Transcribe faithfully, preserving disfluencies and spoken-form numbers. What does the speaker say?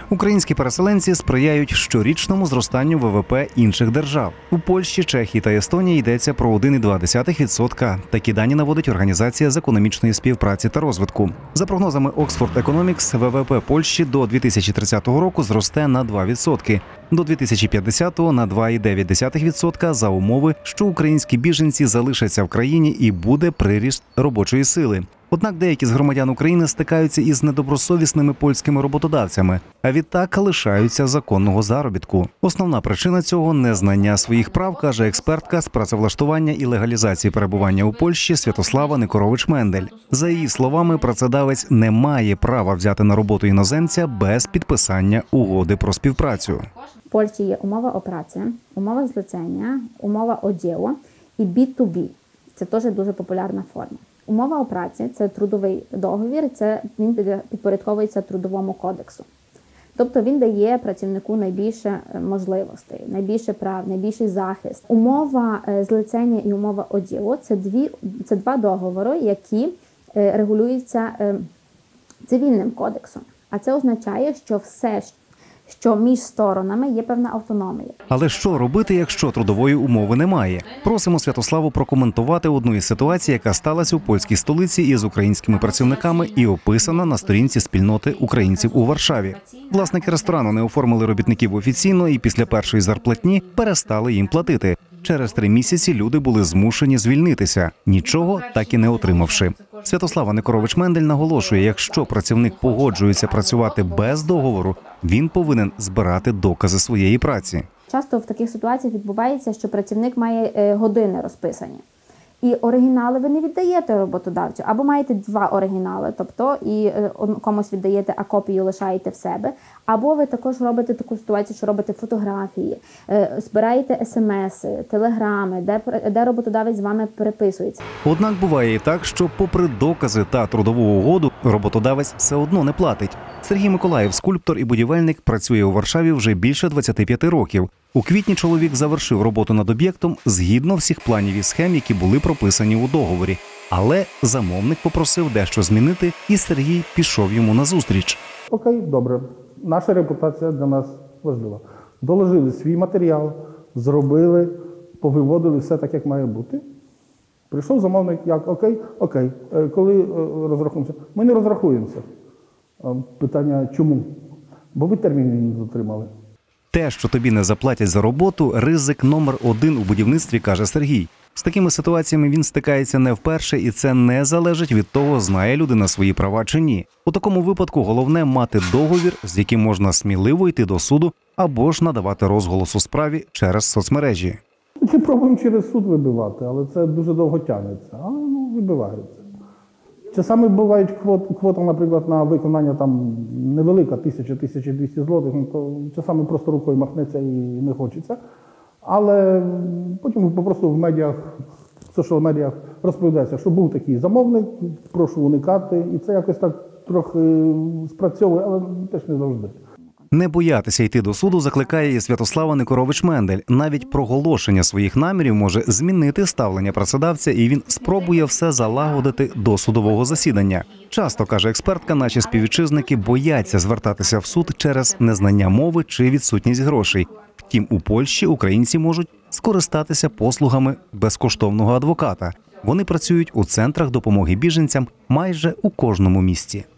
Українські переселенці сприяють щорічному зростанню Вэ Вэ Пе інших держав. У Польщі, Чехії та Естонії йдеться про один цілих дві десятих відсотка. Такі дані наводить Організація з економічної співпраці та розвитку. За прогнозами Oxford Economics, Вэ Вэ Пе Польщі до дві тисячі тридцятого року зросте на два відсотки, до дві тисячі п'ятдесятого – на два цілих дев'ять десятих відсотка за умови, що українські біженці залишаться в країні і буде приріст робочої сили. Однак деякі з громадян України стикаються із недобросовісними польськими роботодавцями, а відтак лишаються законного заробітку. Основна причина цього – незнання своїх прав, каже експертка з працевлаштування і легалізації перебування у Польщі Святослава Никорович-Мендель. За її словами, працедавець не має права взяти на роботу іноземця без підписання угоди про співпрацю. В Польщі є умова о праці, умова злицення, умова о діло і бі ту бі. Це теж дуже популярна форма. Умова о праці – це трудовий договір, це він підпорядковується Трудовому кодексу. Тобто він дає працівнику найбільше можливостей, найбільше прав, найбільший захист. Умова злицення і умова о діло – це, дві, це два договори, які регулюються цивільним кодексом. А це означає, що все, що між сторонами є певна автономія. Але що робити, якщо трудової умови немає? Просимо Святославу прокоментувати одну із ситуацій, яка сталася у польській столиці із українськими працівниками і описана на сторінці спільноти українців у Варшаві. Власники ресторану не оформили робітників офіційно і після першої зарплатні перестали їм платити. Через три місяці люди були змушені звільнитися, нічого так і не отримавши. Святослава Никорович-Мендель наголошує, якщо працівник погоджується працювати без договору, він повинен збирати докази своєї праці. Часто в таких ситуаціях відбувається, що працівник має години розписані. І оригінали ви не віддаєте роботодавцю, або маєте два оригінали, тобто і комусь віддаєте, а копію лишаєте в себе, або ви також робите таку ситуацію, що робите фотографії, збираєте смс, телеграми, де, де роботодавець з вами переписується. Однак буває і так, що попри докази та трудову угоду, роботодавець все одно не платить. Сергій Миколаїв, скульптор і будівельник, працює у Варшаві вже більше двадцяти п'яти років. У квітні чоловік завершив роботу над об'єктом згідно всіх планів і схем, які були прописані у договорі. Але замовник попросив дещо змінити, і Сергій пішов йому назустріч. Окей, добре. Наша репутація для нас важлива. Доложили свій матеріал, зробили, повиводили все так, як має бути. Прийшов замовник, як окей, окей. Коли розрахуємося? Ми не розрахуємося. Питання чому? Бо ви термін не дотримали. Те, що тобі не заплатять за роботу – ризик номер один у будівництві, каже Сергій. З такими ситуаціями він стикається не вперше, і це не залежить від того, знає людина свої права чи ні. У такому випадку головне – мати договір, з яким можна сміливо йти до суду або ж надавати розголос у справі через соцмережі. Чи пробуємо через суд вибивати, але це дуже довго тягнеться, але ну, вибивається. Часами бувають квоти, квота, наприклад, на виконання там невелика, тисяча - тисяча двісті злотих, то часами просто рукою махнеться і не хочеться. Але потім просто в медіах, в соціал-медіях розповідається, що був такий замовник, прошу уникати, і це якось так трохи спрацьовує, але теж не завжди. Не боятися йти до суду закликає і Святослава Никорович-Мендель. Навіть проголошення своїх намірів може змінити ставлення працедавця, і він спробує все залагодити до судового засідання. Часто, каже експертка, наші співвітчизники бояться звертатися в суд через незнання мови чи відсутність грошей. Втім, у Польщі українці можуть скористатися послугами безкоштовного адвоката. Вони працюють у центрах допомоги біженцям майже у кожному місті.